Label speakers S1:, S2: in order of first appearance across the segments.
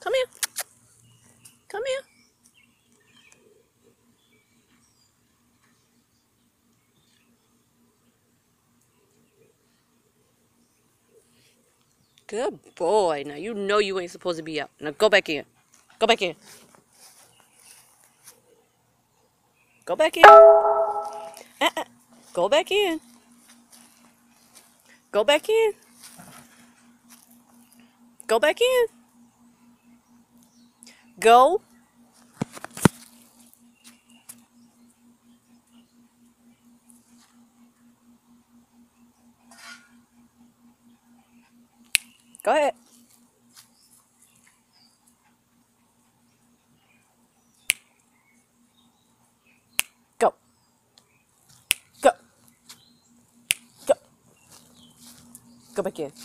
S1: Come here. Come here. Good boy. Now you know you ain't supposed to be out. Now go back in. Go back in. Go back in. Go back in. Go back in. Go back in. Go. Go ahead. Go. Go. Go. Go back in.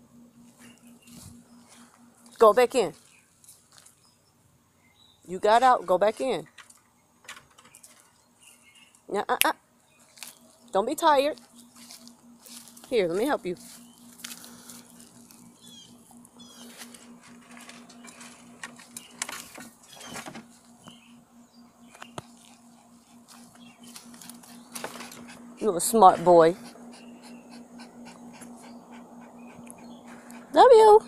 S1: Go back in. You got out. Go back in. Now, don't be tired. Here, let me help you. You're a smart boy. Love you.